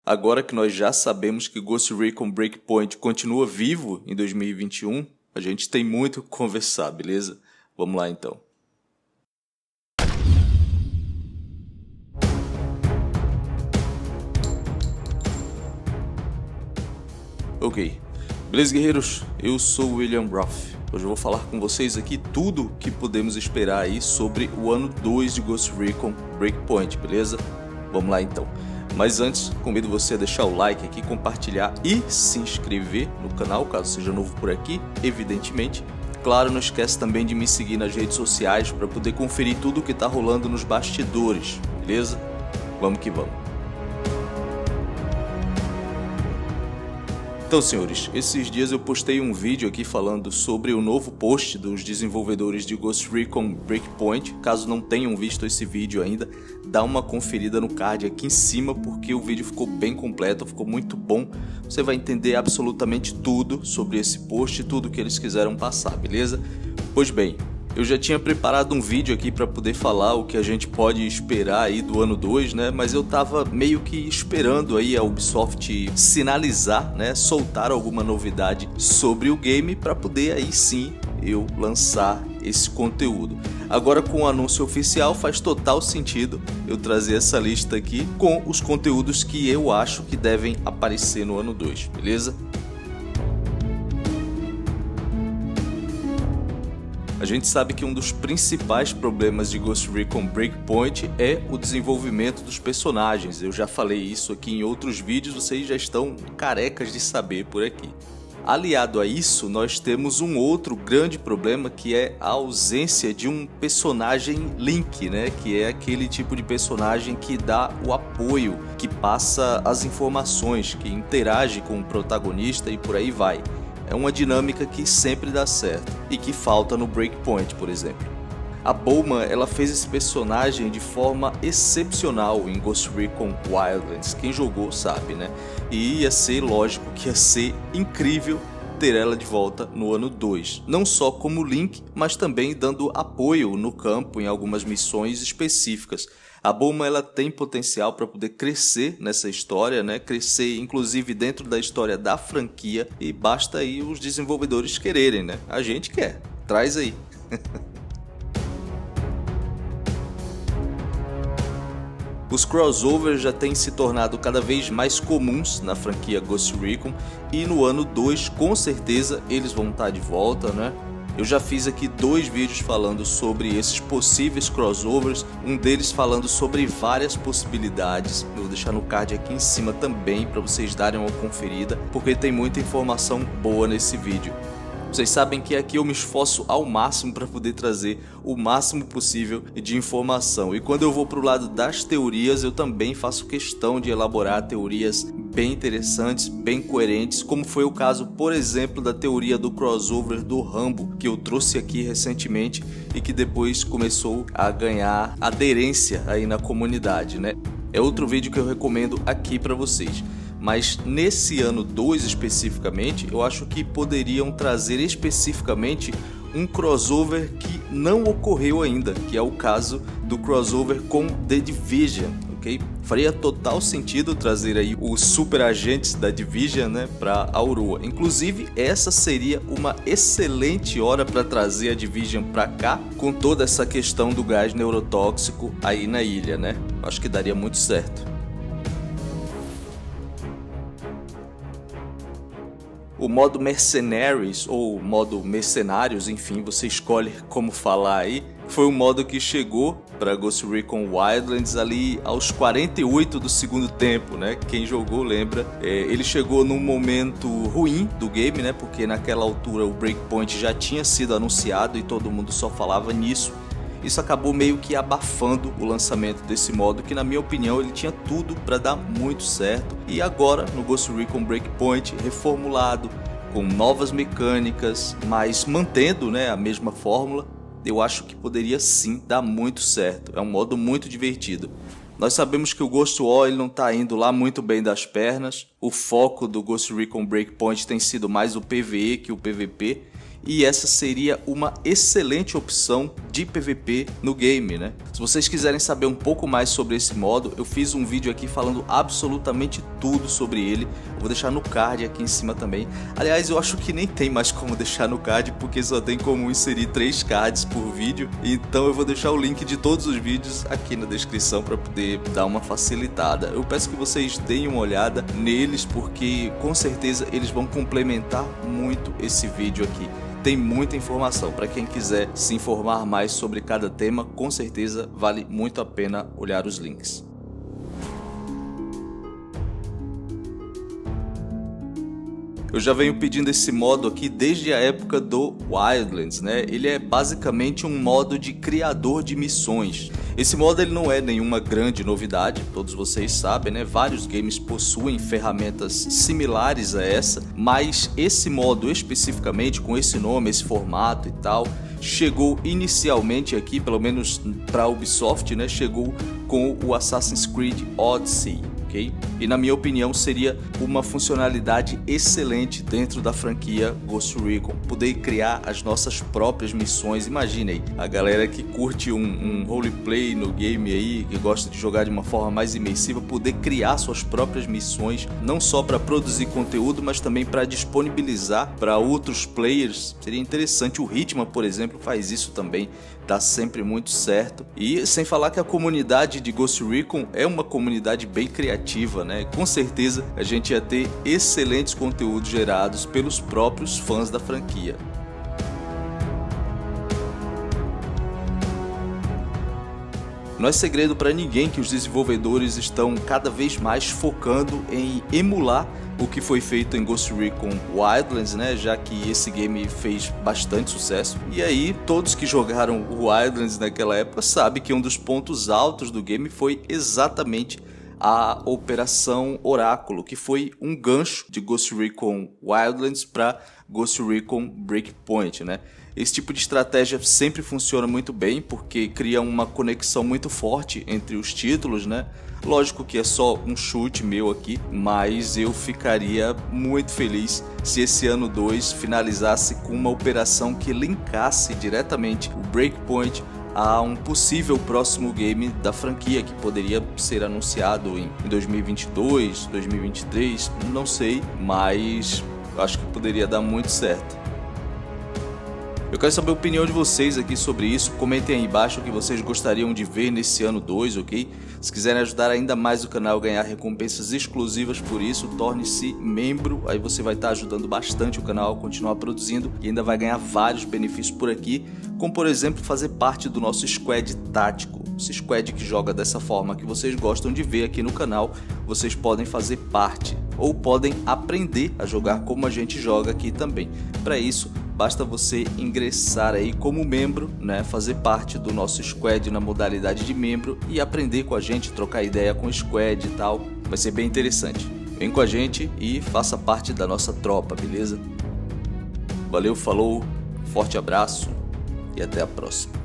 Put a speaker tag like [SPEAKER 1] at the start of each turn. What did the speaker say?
[SPEAKER 1] Agora que nós já sabemos que Ghost Recon Breakpoint continua vivo em 2021, a gente tem muito o que conversar, beleza? Vamos lá então. Ok, beleza guerreiros? Eu sou o William Roth. Hoje eu vou falar com vocês aqui tudo o que podemos esperar aí sobre o ano 2 de Ghost Recon Breakpoint, beleza? Vamos lá então. Mas antes, convido você a deixar o like aqui, compartilhar e se inscrever no canal, caso seja novo por aqui, evidentemente. Claro, não esquece também de me seguir nas redes sociais para poder conferir tudo o que está rolando nos bastidores, beleza? Vamos que vamos. Então, senhores, esses dias eu postei um vídeo aqui falando sobre o novo post dos desenvolvedores de Ghost Recon Breakpoint. Caso não tenham visto esse vídeo ainda, dá uma conferida no card aqui em cima, porque o vídeo ficou bem completo, ficou muito bom. Você vai entender absolutamente tudo sobre esse post, tudo que eles quiseram passar, beleza? Pois bem, eu já tinha preparado um vídeo aqui para poder falar o que a gente pode esperar aí do ano 2, né? Mas eu tava meio que esperando aí a Ubisoft sinalizar, né? Soltar alguma novidade sobre o game para poder aí sim eu lançar esse conteúdo. Agora com o anúncio oficial faz total sentido eu trazer essa lista aqui com os conteúdos que eu acho que devem aparecer no ano 2, beleza? A gente sabe que um dos principais problemas de Ghost Recon Breakpoint é o desenvolvimento dos personagens. Eu já falei isso aqui em outros vídeos, vocês já estão carecas de saber por aqui. Aliado a isso, nós temos um outro grande problema, que é a ausência de um personagem Link, né? Que é aquele tipo de personagem que dá o apoio, que passa as informações, que interage com o protagonista e por aí vai. É uma dinâmica que sempre dá certo e que falta no Breakpoint, por exemplo. A Bowman, ela fez esse personagem de forma excepcional em Ghost Recon Wildlands. Quem jogou sabe, né? E ia ser, lógico, que ia ser incrível ter ela de volta no ano 2. Não só como Link, mas também dando apoio no campo em algumas missões específicas. A Bowman, ela tem potencial para poder crescer nessa história, né? Crescer inclusive dentro da história da franquia, e basta aí os desenvolvedores quererem, né? A gente quer, traz aí. Os crossovers já têm se tornado cada vez mais comuns na franquia Ghost Recon, e no ano 2 com certeza eles vão estar de volta, né? Eu já fiz aqui 2 vídeos falando sobre esses possíveis crossovers, um deles falando sobre várias possibilidades. Eu vou deixar no card aqui em cima também para vocês darem uma conferida, porque tem muita informação boa nesse vídeo. Vocês sabem que aqui eu me esforço ao máximo para poder trazer o máximo possível de informação. E quando eu vou para o lado das teorias, eu também faço questão de elaborar teorias bem interessantes, bem coerentes, como foi o caso, por exemplo, da teoria do crossover do Rambo, que eu trouxe aqui recentemente e que depois começou a ganhar aderência aí na comunidade, né? É outro vídeo que eu recomendo aqui para vocês. Mas nesse ano 2 especificamente, eu acho que poderiam trazer especificamente um crossover que não ocorreu ainda, que é o caso do crossover com The Division, ok? Faria total sentido trazer aí os super agentes da Division, né, para Auroa. Inclusive, essa seria uma excelente hora para trazer a Division para cá, com toda essa questão do gás neurotóxico aí na ilha, né? Acho que daria muito certo. O modo Mercenaries, ou modo Mercenários, enfim, você escolhe como falar aí, foi um modo que chegou para Ghost Recon Wildlands ali aos 48 do segundo tempo, né? Quem jogou lembra. Ele chegou num momento ruim do game, né? Porque naquela altura o Breakpoint já tinha sido anunciado e todo mundo só falava nisso. Isso acabou meio que abafando o lançamento desse modo, que na minha opinião ele tinha tudo para dar muito certo. E agora no Ghost Recon Breakpoint reformulado, com novas mecânicas, mas mantendo, né, a mesma fórmula, eu acho que poderia sim dar muito certo. É um modo muito divertido. Nós sabemos que o Ghost War não está indo lá muito bem das pernas. O foco do Ghost Recon Breakpoint tem sido mais o PvE que o PvP. e essa seria uma excelente opção de PVP no game, né? Se vocês quiserem saber um pouco mais sobre esse modo, eu fiz um vídeo aqui falando absolutamente tudo sobre ele. Eu vou deixar no card aqui em cima também. Aliás, eu acho que nem tem mais como deixar no card, porque só tem como inserir 3 cards por vídeo. Então eu vou deixar o link de todos os vídeos aqui na descrição para poder dar uma facilitada. Eu peço que vocês deem uma olhada neles, porque com certeza eles vão complementar muito esse vídeo aqui. Tem muita informação para quem quiser se informar mais sobre cada tema, com certeza vale muito a pena olhar os links. Eu já venho pedindo esse modo aqui desde a época do Wildlands, né? Ele é basicamente um modo de criador de missões. Esse modo ele não é nenhuma grande novidade, todos vocês sabem, né? Vários games possuem ferramentas similares a essa, mas esse modo especificamente, com esse nome, esse formato e tal, chegou inicialmente aqui, pelo menos para a Ubisoft, né? Chegou com o Assassin's Creed Odyssey. Okay? E na minha opinião seria uma funcionalidade excelente dentro da franquia Ghost Recon, poder criar as nossas próprias missões. Imagine aí, a galera que curte um roleplay no game aí, que gosta de jogar de uma forma mais imersiva, poder criar suas próprias missões, não só para produzir conteúdo, mas também para disponibilizar para outros players. Seria interessante. O Hitman, por exemplo, faz isso também, dá sempre muito certo. E sem falar que a comunidade de Ghost Recon é uma comunidade bem criativa, né? Com certeza a gente ia ter excelentes conteúdos gerados pelos próprios fãs da franquia. Não é segredo para ninguém que os desenvolvedores estão cada vez mais focando em emular o que foi feito em Ghost Recon Wildlands, né? Já que esse game fez bastante sucesso. E aí, todos que jogaram o Wildlands naquela época sabem que um dos pontos altos do game foi exatamente a Operação Oráculo, que foi um gancho de Ghost Recon Wildlands para Ghost Recon Breakpoint, né? Esse tipo de estratégia sempre funciona muito bem, porque cria uma conexão muito forte entre os títulos, né? Lógico que é só um chute meu aqui, mas eu ficaria muito feliz se esse ano 2 finalizasse com uma operação que linkasse diretamente o Breakpoint a um possível próximo game da franquia, que poderia ser anunciado em 2022, 2023, não sei, mas acho que poderia dar muito certo. Eu quero saber a opinião de vocês aqui sobre isso. Comentem aí embaixo o que vocês gostariam de ver nesse ano 2, ok? Se quiserem ajudar ainda mais o canal a ganhar recompensas exclusivas por isso, torne-se membro. Aí você vai estar ajudando bastante o canal a continuar produzindo e ainda vai ganhar vários benefícios por aqui, como por exemplo fazer parte do nosso squad tático. Esse squad que joga dessa forma que vocês gostam de ver aqui no canal, vocês podem fazer parte ou podem aprender a jogar como a gente joga aqui também. Para isso, basta você ingressar aí como membro, né, fazer parte do nosso squad na modalidade de membro e aprender com a gente, trocar ideia com o squad e tal. Vai ser bem interessante. Vem com a gente e faça parte da nossa tropa, beleza? Valeu, falou, forte abraço e até a próxima.